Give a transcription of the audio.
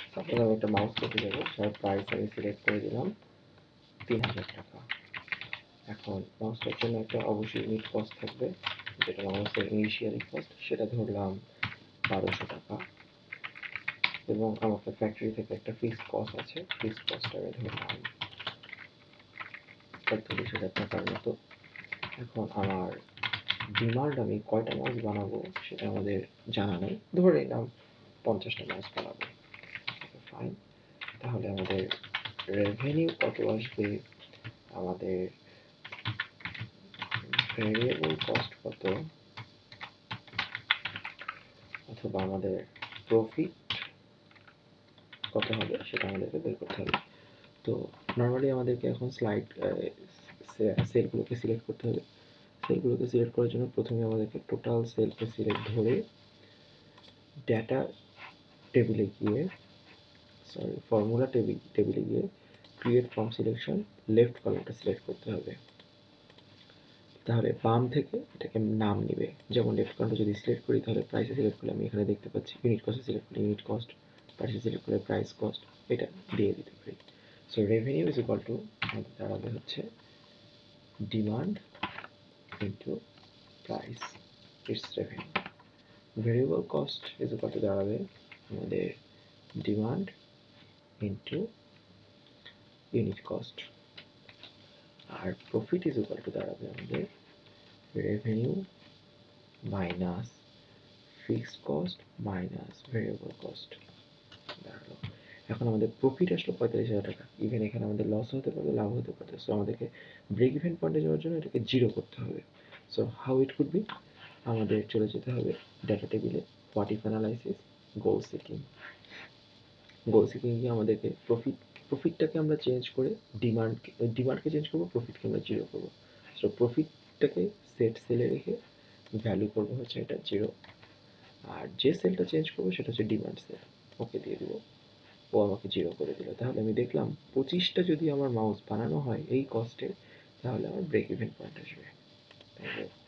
Suppose আমি একটা mouse করতে যাবো, তার প্রাইস আমি সিলেক্ট করে দিলাম 3000 টাকা। এখন মাউসটার জন্য একটা অবশ্যই ইউনিট কস্ট থাকবে, যেটা মাউসের ইনিশিয়ালি কস্ট, সেটা ধরলাম 1200 টাকা। এবং আমাকে ফ্যাক্টরি থেকে একটা ফিক্সড কস্ট আছে, ফিক্সড কস্ট আমি ধরলাম ৪৫,০০০ টাকার মতো। এখন আমার ডিমান্ড আমি কয়টা মাউস বানাবো সেটা আমাদের জানা নেই, ধরে নিলাম 50টা মাউস বানাবো। ফাইন, তাহলে আমাদের রেভিনিউ কত আসবে, আমাদের ভেরিয়েবল কস্ট কত, অথবা আমাদের প্রফিট কত হবে সেটা আমাদেরকে বের করতে হবে। তো নর্মালি আমাদেরকে এখন সেলগুলোকে সিলেক্ট করতে হবে। সেলগুলোকে সিলেক্ট করার জন্য প্রথমে আমাদেরকে টোটাল সেলকে সিলেক্ট ধরে ডেটা টেবিলে গিয়ে ফর্মুলা টেবিলে গিয়ে ক্রিয়েট ফ্রম সিলেকশন লেফট কলামটা সিলেক্ট করতে হবে। তাহলে বাম থেকে এটাকে নাম নেবে, যেমন লেফট কলামটা যদি সিলেক্ট করি তাহলে প্রাইসে সিলেক্ট করলে আমি এখানে দেখতে পাচ্ছি ইউনিট কস্টে সিলেক্ট করলে ইউনিট কস্ট, প্রাইসে সিলেক্ট করলে প্রাইস কস্ট, এটা দিয়ে দিতে পারি। So revenue is equal to আমাদের দাঁড়াবে হচ্ছে demand into price, it's revenue. Variable cost is equal to দাঁড়াবে আমাদের ডিমান্ড ইন্টু ইউনিট কস্ট, আর প্রফিট ইজ ইকুয়াল টু দাঁড়াবে আমাদের revenue minus fixed cost minus variable cost দাঁড়ালো। এখন আমাদের প্রফিট আসলো 45,000 টাকা। ইভেন এখানে আমাদের লস হতে পারে, লাভ হতে পারে। সো আমাদেরকে ব্রেক ইভেন পয়েন্টে যাওয়ার জন্য এটাকে জিরো করতে হবে। So how it could be, আমাদের চলে যেতে হবে ডাটা টেবিলে, what if analysis, goal seeking. Goal seeking গিয়ে আমাদেরকে প্রফিটটাকে আমরা চেঞ্জ করে ডিমান্ডকে চেঞ্জ করবো, প্রফিটকে আমরা জিরো করবো। সো প্রফিটটাকে সেট সেলে রেখে ভ্যালু করবো হচ্ছে এটা জিরো, আর যে সেলটা চেঞ্জ করবো সেটা হচ্ছে ডিমান্ড সেল, ওকে দিয়ে দেবো, ও আমাকে জিরো করে দিল। তাহলে আমি দেখলাম 25টা যদি আমার মাউস বানানো হয় এই কস্টে, তাহলে আমার ব্রেক ইভেন পয়েন্ট আসবে।